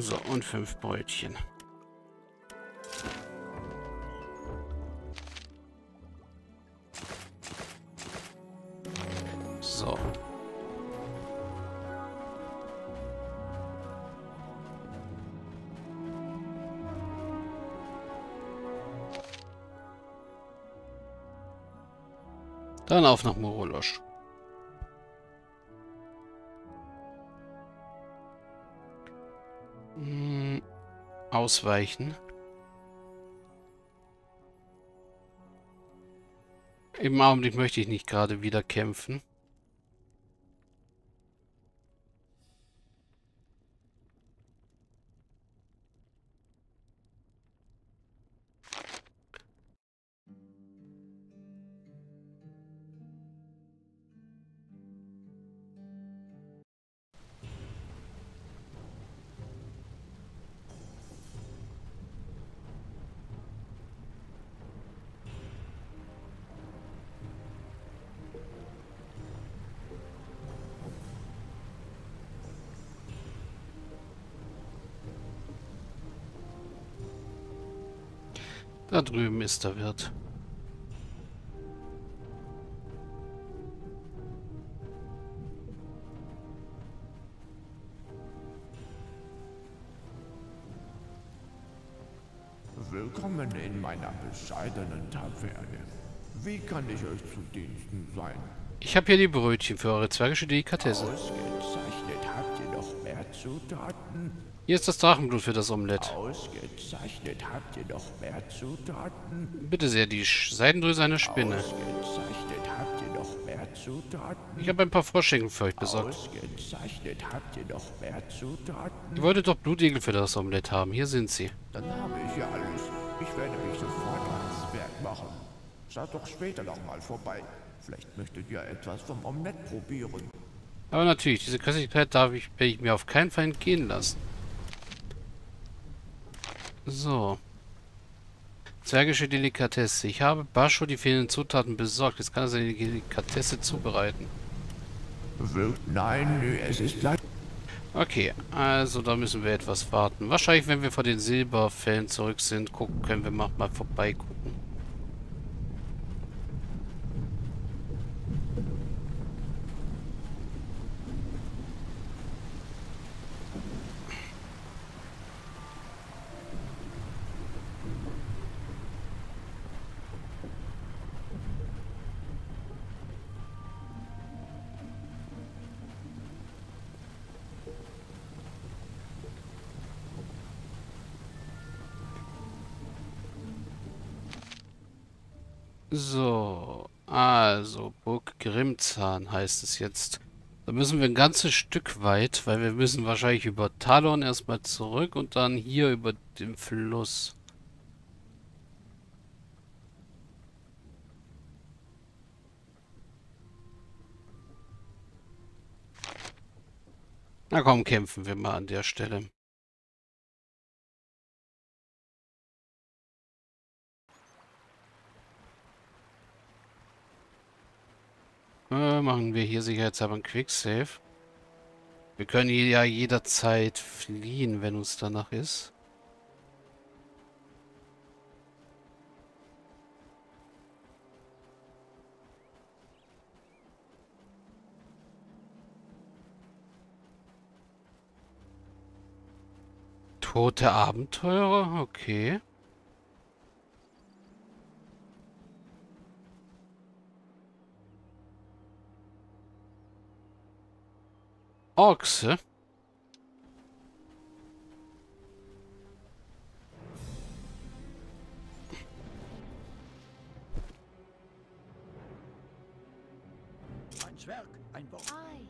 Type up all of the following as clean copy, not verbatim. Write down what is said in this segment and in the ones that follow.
So, und 5 Brötchen. So. Dann auf nach Morolosch. Ausweichen. Im Augenblick möchte ich nicht gerade wieder kämpfen. Da drüben ist der Wirt. Willkommen in meiner bescheidenen Taverne. Wie kann ich euch zu Diensten sein? Ich habe hier die Brötchen für eure zwergische Delikatesse. Ausgezeichnet, habt ihr noch mehr Zutaten? Hier ist das Drachenblut für das Omelett. Ausgezeichnet, habt ihr noch mehr Zutaten? Bitte sehr, die Seidendrüse einer Spinne. Ausgezeichnet, habt ihr noch mehr Zutaten? Ich habe ein paar Froschschenkel für euch besorgt. Ausgezeichnet, habt ihr noch mehr Zutaten? Ihr wolltet doch Blutegel für das Omelett haben. Hier sind sie. Dann habe ich ja alles. Ich werde mich sofort ans Werk machen. Schaut doch später noch mal vorbei. Vielleicht möchtet ihr etwas vom Omelett probieren. Aber natürlich, diese Köstlichkeit werde ich mir auf keinen Fall entgehen lassen. So. Zwergische Delikatesse. Ich habe Bascho die fehlenden Zutaten besorgt. Jetzt kann er seine Delikatesse zubereiten. Nein, es ist gleich. Okay, also da müssen wir etwas warten. Wahrscheinlich, wenn wir vor den Silberfällen zurück sind, können wir mal vorbeigucken. So, also Burg Grimzahn heißt es jetzt. Da müssen wir ein ganzes Stück weit, weil wir müssen wahrscheinlich über Talon erstmal zurück und dann hier über den Fluss. Na komm, kämpfen wir mal an der Stelle. Machen wir hier sicherheitshalber einen Quicksave. Wir können hier ja jederzeit fliehen, wenn uns danach ist. Tote Abenteurer? Okay. Ochse? Ein Zwerg, ein Bock. Ei.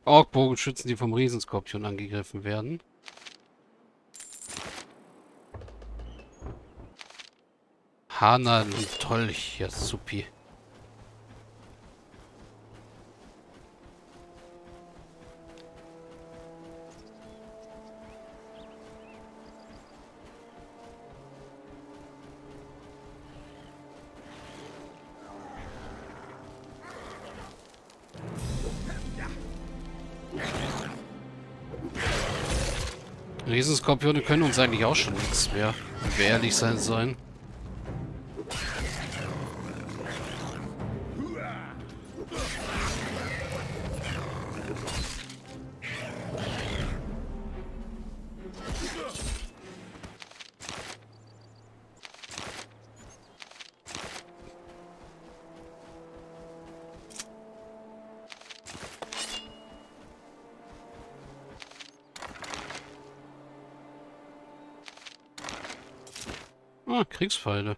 Ork-Bogenschützen, die vom Riesenskorpion angegriffen werden. Hana und Dolch, ja supi. Riesenskorpione können uns eigentlich auch schon nichts mehr, wenn wir ehrlich sein sollen. Ah, Kriegspfeile.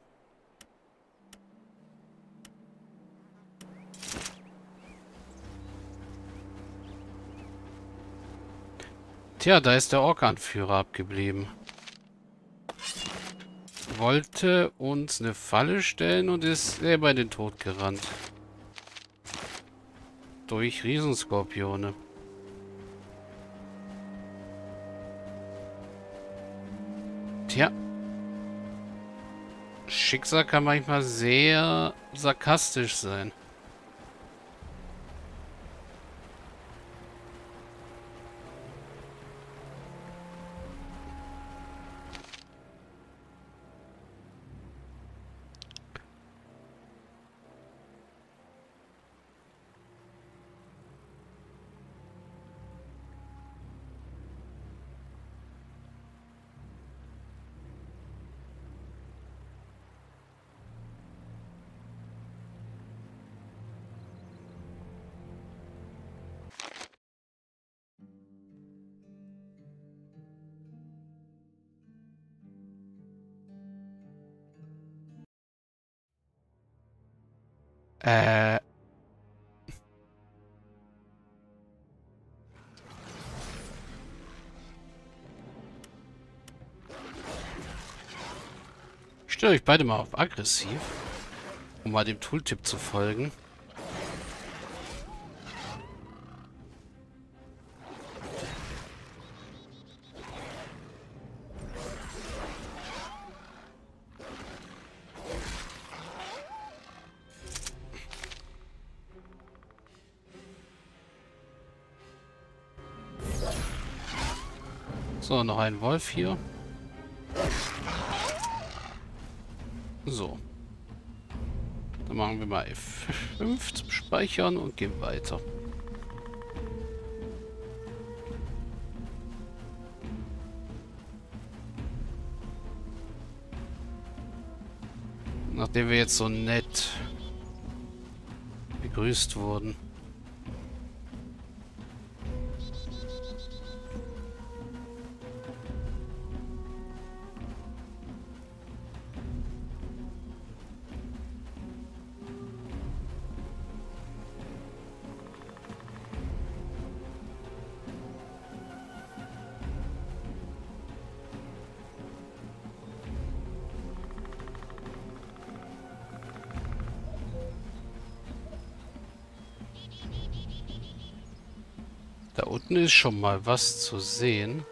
Tja, da ist der Ork-Anführer abgeblieben. Wollte uns eine Falle stellen und ist selber in den Tod gerannt. Durch Riesenskorpione. Tja. Schicksal kann manchmal sehr sarkastisch sein. Äh. Ich stelle euch beide mal auf aggressiv, um mal dem Tooltip zu folgen. So, noch ein Wolf hier. So. Dann machen wir mal F5 zum Speichern und gehen weiter. Nachdem wir jetzt so nett begrüßt wurden. Da unten ist schon mal was zu sehen.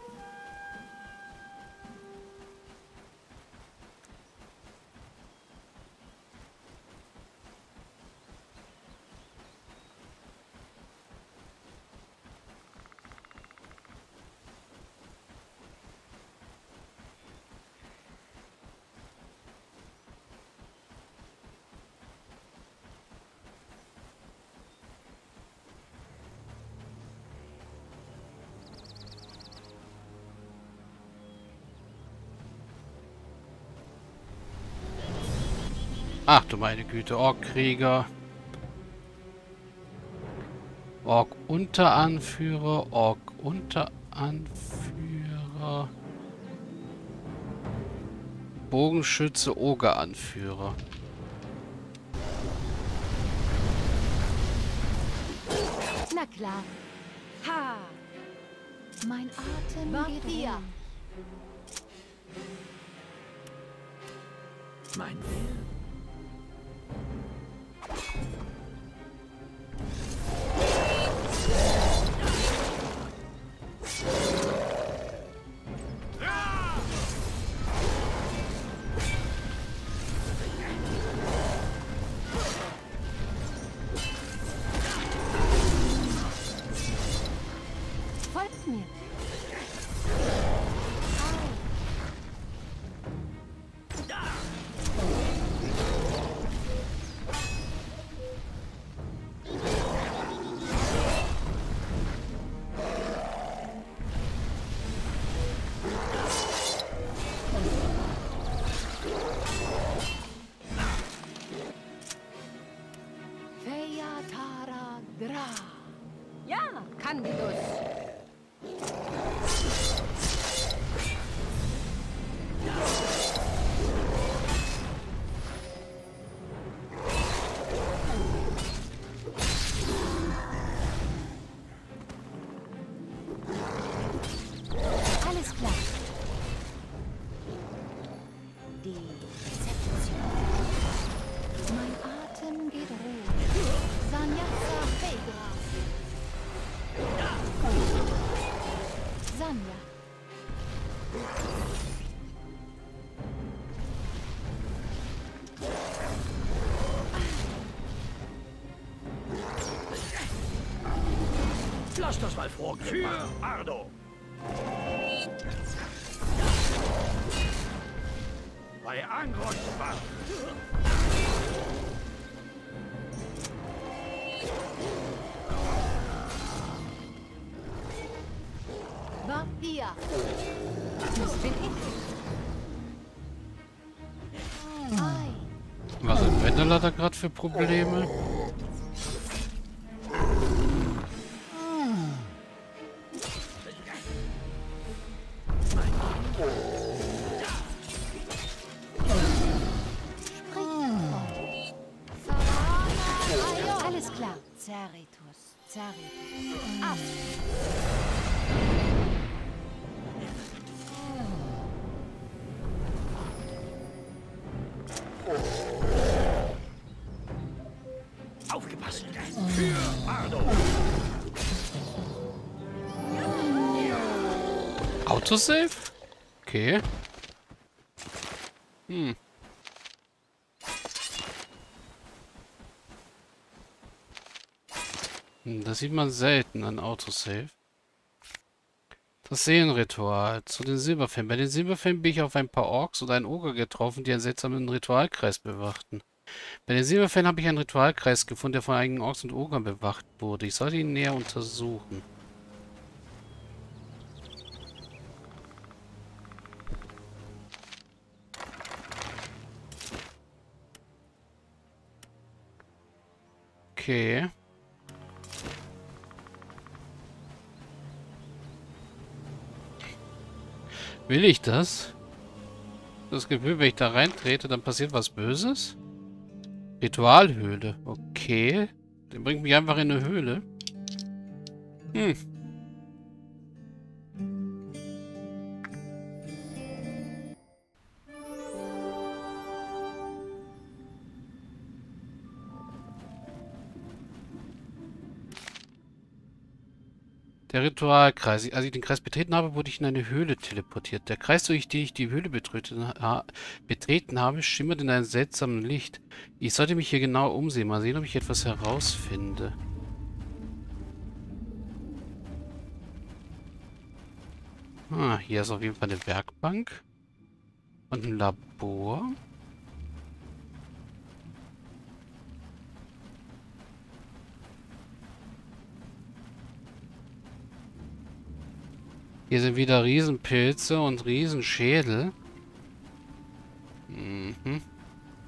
Ach du meine Güte, Ork-Krieger. Ork-Unteranführer, Ork-Unteranführer. Bogenschütze, Oger-Anführer. Na klar. Ha! Mein Atem geht Vampir. ruhig. Mein Will. Folgt mir. Feyatara Gra. Ja, Candidus. Alles klar. Die Rezeption. Mein Atem geht ruhig. Sanyasa Fegra. Sanya. Lass das mal vorgehen. Für Ardo. Bei Angriff. Vampir. Das bin ich. Ei. Was hat Wendela da gerade für Probleme? Alles klar. Zeritus. Zeritus. Ab. Aufgepasst. Für Ardo. Autosave? Okay. Das sieht man selten an Autosave. Das Seelenritual. Zu den Silberfällen. Bei den Silberfällen bin ich auf ein paar Orks oder einen Oger getroffen, die einen seltsamen Ritualkreis bewachten. Bei den Silberfällen habe ich einen Ritualkreis gefunden, der von einigen Orks und Ogern bewacht wurde. Ich sollte ihn näher untersuchen. Okay. Will ich das? Das Gefühl, wenn ich da reintrete, dann passiert was Böses? Ritualhöhle. Okay. Der bringt mich einfach in eine Höhle. Hm. Der Ritualkreis. Als ich den Kreis betreten habe, wurde ich in eine Höhle teleportiert. Der Kreis, durch den ich die Höhle betreten habe, schimmert in einem seltsamen Licht. Ich sollte mich hier genau umsehen. Mal sehen, ob ich etwas herausfinde. Ah, hier ist auf jeden Fall eine Werkbank. Und ein Labor. Hier sind wieder Riesenpilze und Riesenschädel. Mhm.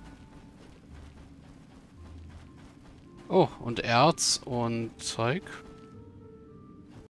Oh, und Erz und Zeug.